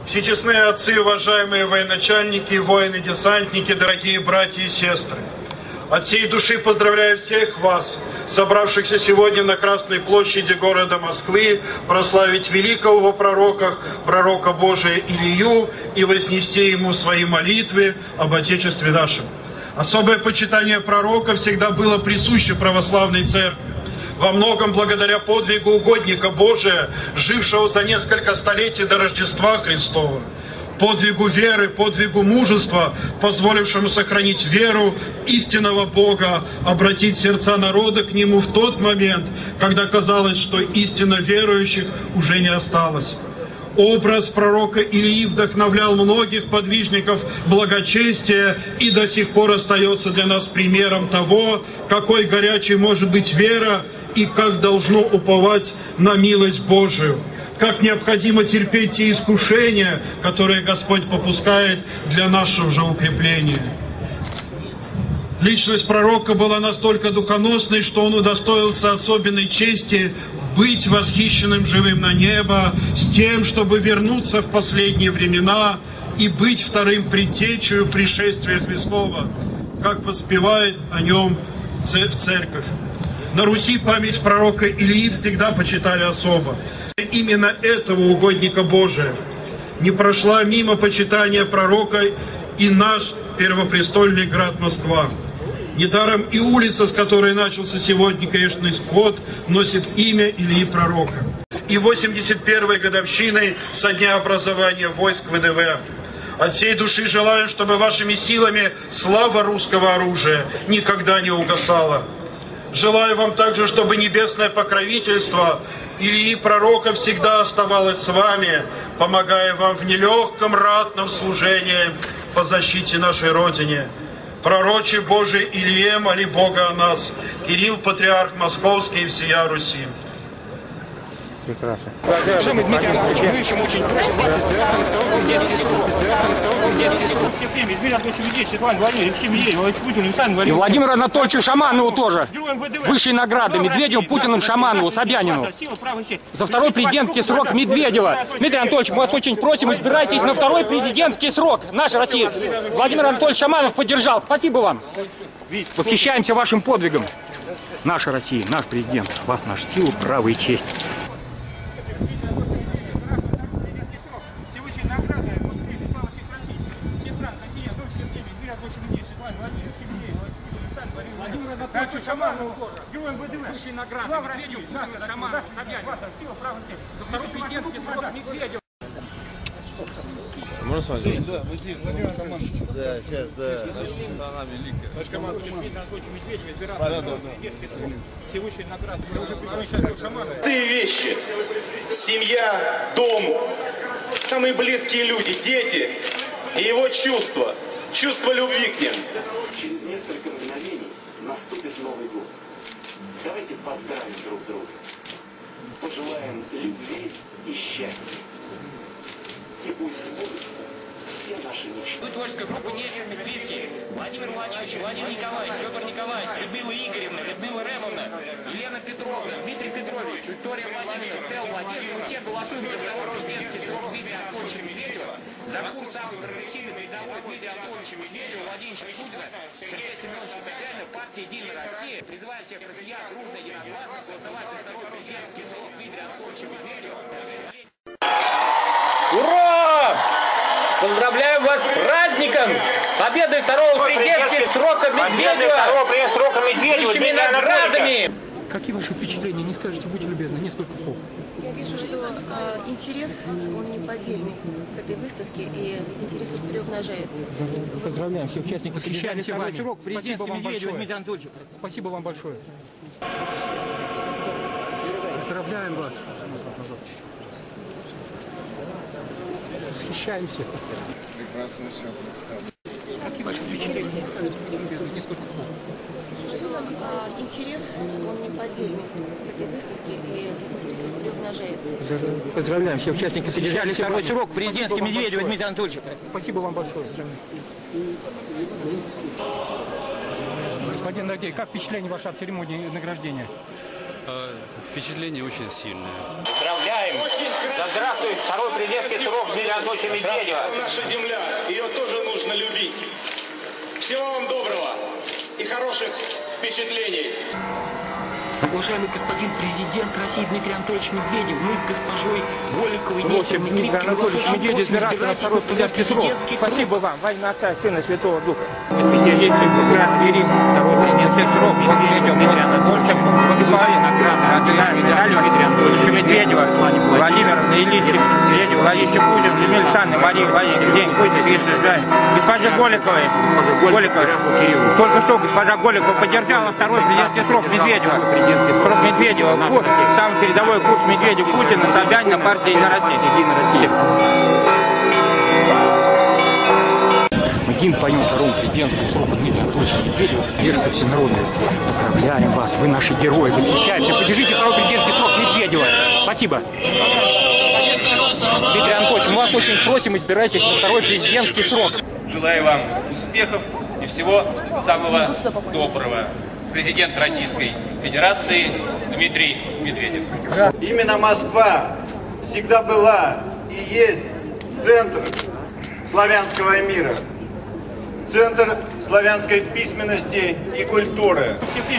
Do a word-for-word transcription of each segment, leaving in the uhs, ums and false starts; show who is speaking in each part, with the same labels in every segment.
Speaker 1: Всечестные отцы, уважаемые военачальники, воины-десантники, дорогие братья и сестры. От всей души поздравляю всех вас, собравшихся сегодня на Красной площади города Москвы, прославить великого пророка, пророка Божия Илью и вознести ему свои молитвы об Отечестве нашем. Особое почитание пророка всегда было присуще православной церкви. Во многом благодаря подвигу угодника Божия, жившего за несколько столетий до Рождества Христова, подвигу веры, подвигу мужества, позволившему сохранить веру истинного Бога, обратить сердца народа к Нему в тот момент, когда казалось, что истинно верующих уже не осталось. Образ пророка Илии вдохновлял многих подвижников благочестия и до сих пор остается для нас примером того, какой горячей может быть вера и как должно уповать на милость Божию, как необходимо терпеть те искушения, которые Господь попускает для нашего же укрепления. Личность пророка была настолько духоносной, что он удостоился особенной чести быть восхищенным живым на небо, с тем, чтобы вернуться в последние времена и быть вторым предтечею пришествия Христова, как воспевает о нем в церковь. На Руси память пророка Илии всегда почитали особо. Именно этого угодника Божия не прошла мимо почитания пророка и наш первопрестольный град Москва. Недаром и улица, с которой начался сегодня крестный ход, носит имя Илии Пророка. И восемьдесят первой годовщиной со дня образования войск ВДВ. От всей души желаю, чтобы вашими силами слава русского оружия никогда не угасала. Желаю вам также, чтобы небесное покровительство Илии Пророка всегда оставалось с вами, помогая вам в нелегком ратном служении по защите нашей Родине. Пророче Божий Илие, моли Бога о нас. Кирилл, патриарх Московский и всея Руси.
Speaker 2: Прекрасно. Уважаемый Дмитрий Анатольевич, мы еще очень просим вас избираться на второй президентский срок. Избираться на второй президентский срок. И Владимиру Анатольевичу Шаманову тоже. Высшие награды Медведеву, Путину, Шаманову, Собянину. За второй президентский срок Медведева. Дмитрий Анатольевич, мы вас очень просим, избирайтесь на второй президентский срок. Наша Россия. Владимир Анатольевич Шаманов поддержал. Спасибо вам. Восхищаемся вашим подвигом. Наша Россия, наш президент. Вас наша сила, право и честь.
Speaker 3: Шаманову тоже. Высшие награды Медведеву, Шаманову, Собянину. За второй президентский срок Медведев.
Speaker 4: Можно с вами?
Speaker 5: Да, мы здесь. Да, сейчас, да.
Speaker 4: Страна великая.
Speaker 3: Наш командующий Медведев избирался.
Speaker 5: Да, да, да.
Speaker 3: Все высшие награды.
Speaker 6: Простые вещи. Семья, дом, самые близкие люди, дети и его чувства. Чувство любви к ним.
Speaker 7: Через несколько мгновений наступит Новый год. Давайте поздравим друг друга. Пожелаем любви и счастья. И пусть сбудутся все наши мечты.
Speaker 8: Творческая группа Нечер, Медведки, Владимир Владимирович, Владимир Николаевич, Петр Николаевич, Людмила Игоревна, Людмила Ремовна, Елена Петровна, Дмитрий Петрович, Виктория Владимировна, Стелла Владимировна. Мы все голосуем за второй президентский срок Дмитрия Анатольевича Медведева, за курс самый прогрессивный передовой Дмитрия Анатольевича Медведева, Владимировича Путина, Сергея Семеновича Собянина, партия «Единая Россия». Призываю всех россиян дружно и единогласно голосовать за второй президентский срок Дмитрия Анатольевича Медведева.
Speaker 2: Ура! Поздравляем вас с праздником! Победой второго президентского срока Медведева!
Speaker 3: Второго президентского срока Медведева!
Speaker 2: Высшими наградами!
Speaker 9: Какие ваши впечатления? Не скажете, будьте любезны, несколько слов.
Speaker 10: Я вижу, что э, интерес, он неподдельный к этой выставке, и интерес приумножается.
Speaker 9: Поздравляем всех участников.
Speaker 2: Восхищаемся вами.
Speaker 9: Срок,
Speaker 2: Спасибо вам большое.
Speaker 9: Дмитрий Анатольевич. Спасибо вам большое. Поздравляем вас. Восхищаемся.
Speaker 5: Прекрасно все представлено.
Speaker 9: Какие ваши впечатления? Несколько слов.
Speaker 10: Э, интерес, он неподдельный к этой выставке, и интерес приумножается.
Speaker 9: Поздравляем всех участников.
Speaker 2: Содержали второй срок президентский Медведева, Дмитрий Анатольевич.
Speaker 9: Спасибо вам большое. Господин Нагей, как впечатление ваше от церемонии награждения?
Speaker 4: Впечатление очень сильное.
Speaker 2: Поздравляем!
Speaker 8: Да здравствует второй президентский срок Дмитрия Анатольевича Медведева.
Speaker 6: Это наша земля, ее тоже нужно любить. Всего вам доброго и хороших впечатлений.
Speaker 8: Уважаемый господин президент России Дмитрий Анатольевич Медведев, мы с госпожой Голиковой, Нестером и Крицким вас очень просим, избирайтесь на второй президентский срок.
Speaker 9: Спасибо вам, во имя Отца, Сына, Святого Духа.
Speaker 3: Мы святейший Патриарх Кирилл, второй президентский срок Медведев Дмитрия Анатольевича, высшие награды, ордена, медали Дмитрия Анатольевича Медведева, Владимировна Ильича Медведева, Владимир Путин, Людмила Александровна, Мария Владимировна, день Путин, госпожа Голиковой, Голиковой, только что госпожа Голикова поддержала второй президентский срок Медведева. Срок Медведева, курс, самый передовой курс Медведев, Путина, Собянина, партия «Единая Россия».
Speaker 2: Мы гимн поем второму президентскому сроку Дмитрия Анатольевича Медведева. Поддержка всенародная. Поздравляем вас, вы наши герои, восхищаемся. Поддержите второй президентский срок Медведева. Спасибо. Дмитрий Анатольевич, мы вас очень просим, избирайтесь на второй президентский срок.
Speaker 4: Желаю вам успехов и всего самого доброго. Президент Российской Федерации Дмитрий Медведев.
Speaker 11: Именно Москва всегда была и есть центр славянского мира, центр славянской письменности и культуры.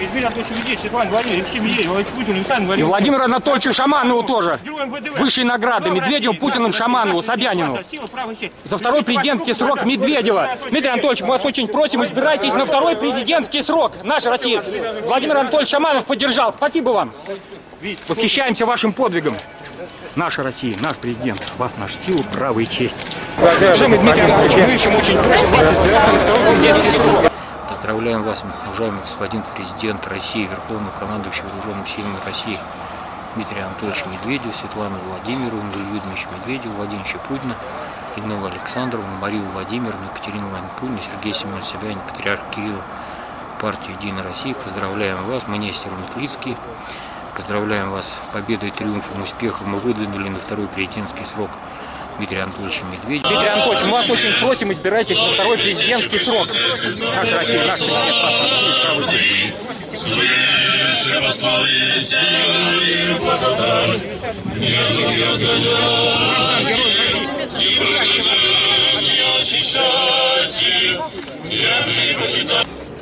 Speaker 2: И Владимиру Анатольевичу Шаманову тоже. Высшие награды Медведеву, Путину, Шаманову, Собянину. За второй президентский срок Медведева. Дмитрий Анатольевич, мы вас очень просим, избирайтесь на второй президентский срок. Наша Россия. Владимир Анатольевич Шаманов поддержал. Спасибо вам. Восхищаемся вашим подвигом. Наша Россия, наш президент. Вас наша сила, право и честь. Уважаемый Дмитрий Анатольевич, мы очень просим вас избираться на второй президентский срок.
Speaker 12: Поздравляем вас, уважаемый господин президент России, Верховный командующий вооруженными силами России Дмитрий Анатольевич Медведев, Светлану Владимировну, Юрия Дмитриевича Медведева, Владимира Путина, Людмилу Александровну, Марию Владимировну, Екатерину Ивановну, Сергея Семеновича Собянина, Патриарха Кирилла, партию «Единая Россия». Поздравляем вас, мы Нестер Метлицкий. Поздравляем вас с победой, триумфом, успехом. Мы выдвинули на второй президентский срок Дмитрия Анатольевича Медведева.
Speaker 2: Дмитрий Анатольевич, мы вас очень просим, избирайтесь на второй президентский срок. Наша Россия, наш президент, вас на силу, право и честь. Свыше восслави силу и благодать, миру огонь, и прикажем очищайте, держи почитай.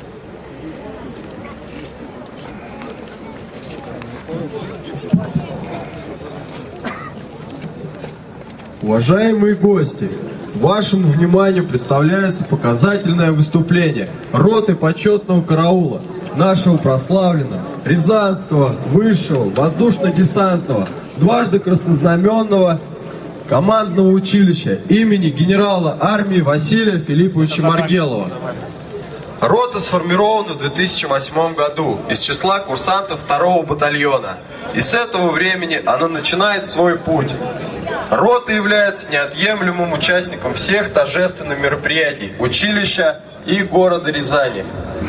Speaker 13: Уважаемые гости, вашему вниманию представляется показательное выступление роты почетного караула нашего прославленного Рязанского высшего воздушно-десантного дважды краснознаменного командного училища имени генерала армии Василия Филипповича Маргелова. Рота сформирована в две тысячи восьмом году из числа курсантов второго батальона, и с этого времени она начинает свой путь. Рота является неотъемлемым участником всех торжественных мероприятий училища и города Рязани.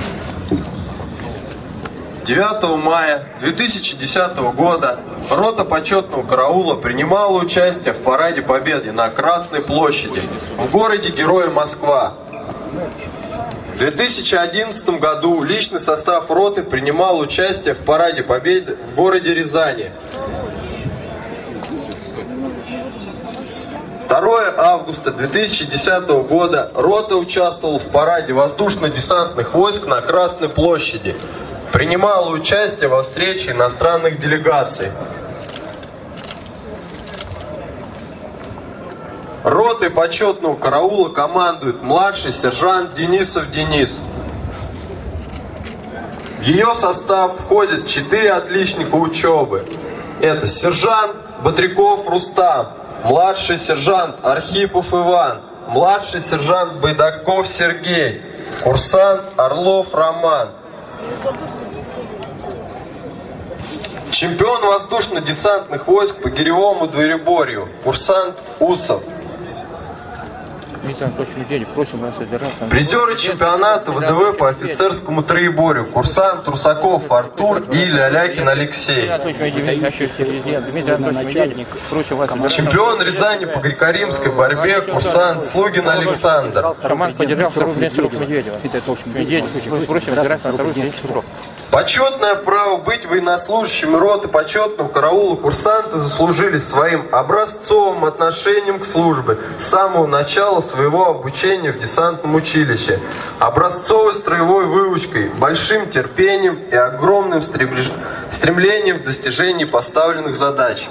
Speaker 13: девятого мая две тысячи десятого года рота почетного караула принимала участие в параде Победы на Красной площади в городе Героя Москва. В две тысячи одиннадцатом году личный состав роты принимал участие в параде Победы в городе Рязани. второго августа две тысячи десятого года рота участвовала в параде воздушно-десантных войск на Красной площади. Принимала участие во встрече иностранных делегаций. Ротой почетного караула командует младший сержант Денисов Денис. В ее состав входят четыре отличника учебы. Это сержант Батряков Рустам, младший сержант Архипов Иван, младший сержант Байдаков Сергей, курсант Орлов Роман. Чемпион воздушно-десантных войск по гиревому двоеборью, курсант Усов. Призеры чемпионата ВДВ по офицерскому троеборью, курсант Трусаков Артур и Лялякин Алексей. Чемпион Рязани по греко-римской борьбе, курсант Слугин Александр. Почетное право быть военнослужащими роты почетного караула курсанты заслужили своим образцовым отношением к службе с самого начала своего обучения в десантном училище, образцовой строевой выучкой, большим терпением и огромным стремлением в достижении поставленных задач.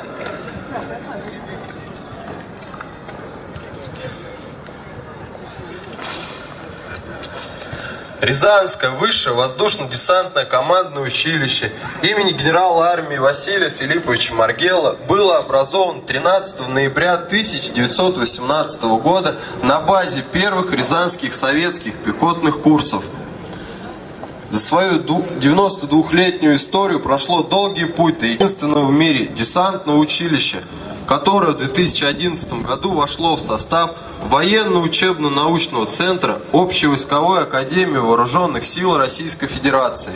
Speaker 13: Рязанское высшее воздушно-десантное командное училище имени генерала армии Василия Филипповича Маргела было образовано тринадцатого ноября тысяча девятьсот восемнадцатого года на базе первых рязанских советских пехотных курсов. За свою девяностодвухлетнюю историю прошло долгий путь до единственного в мире десантного училища, которое в две тысячи одиннадцатом году вошло в состав военно-учебно-научного центра Общевойсковой академии вооруженных сил Российской Федерации.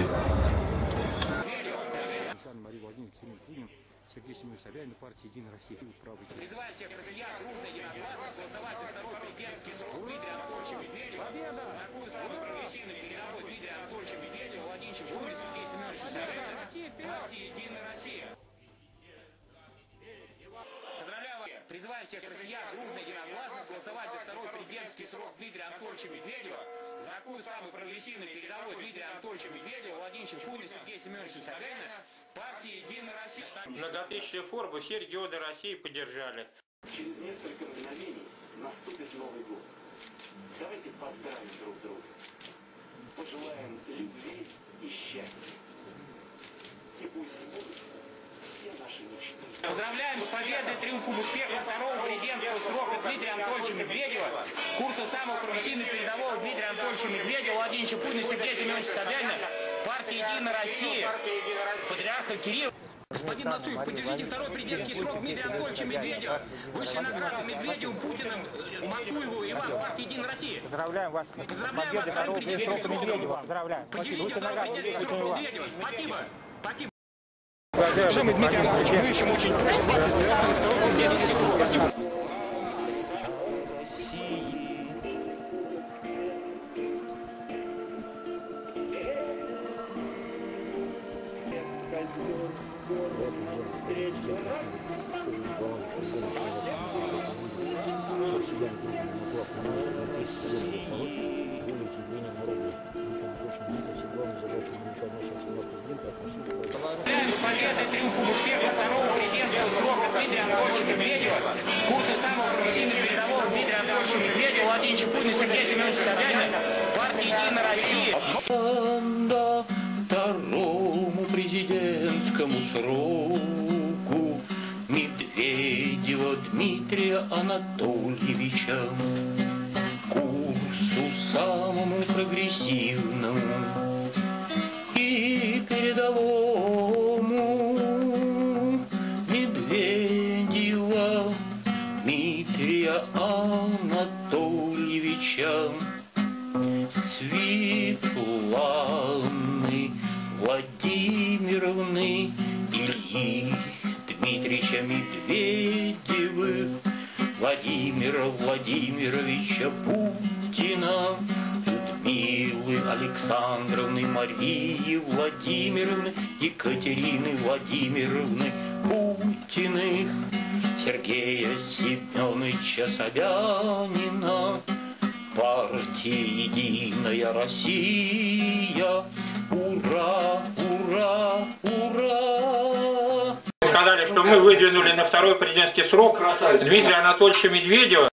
Speaker 8: Призываю всех россиян дружно и единогласно голосовать за второй президентский срок Дмитрия Анатольевича Медведева, за такую самую прогрессивную передовую Дмитрия Анатольевича Медведева, Владимировича Путина, Сергея Семеновича Собянина, партии «Единая Россия».
Speaker 3: Многотысячные формы все регионы России поддержали.
Speaker 7: Через несколько мгновений наступит Новый год. Давайте поздравим друг друга. Пожелаем любви и счастья. И пусть сбудутся все наши мечты.
Speaker 8: Поздравляем с победой, триумфом, успехом второго президентского срока Дмитрия Анатольевича Медведева, курса самого профессийного передового Дмитрия Анатольевича Медведева, Владимировича Путина, Сергея Семеновича Собянина, партии «Единая Россия», патриарха Кирилла. Господин Нацуев, поддержите второй президентский срок Дмитрия Анатольевича Медведева, высшие награды Медведеву, Путиным, Мацуеву и вам, партии «Единая Россия».
Speaker 9: Поздравляем вас.
Speaker 8: Поздравляем вас с вторым президентским сроком Медведева.
Speaker 9: Поздравляем.
Speaker 8: Поддержите второй президентский срок Медведева. Спасибо. Спасибо.
Speaker 2: Уважаемый Дмитрий Анатольевич, мы еще очень просим вас избираться на второй президентский срок. Спасибо.
Speaker 8: С победой, триумфом, успехом второго президентского срока Дмитрия Анатольевича Медведева, курса самого профессийного передового Дмитрия Анатольевича Медведева, Владимировича Путина, Сергея Семеновича Собянина, партии «Единая Россия».
Speaker 14: Второму президентскому сроку Медведева Дмитрия Анатольевича, курсу самому прогрессивному и передовому Медведева Дмитрия Анатольевича, Светланы Владимировны Ильи Дмитриевича Медведевых, Владимира Владимировича Путина, Людмилы Александровны, Марии Владимировны, Екатерины Владимировны Путиных, Сергея Семеновича Собянина, партии «Единая Россия». Ура, ура, ура!
Speaker 3: Сказали, что мы выдвинули на второй президентский срок Дмитрия Анатольевича Медведева.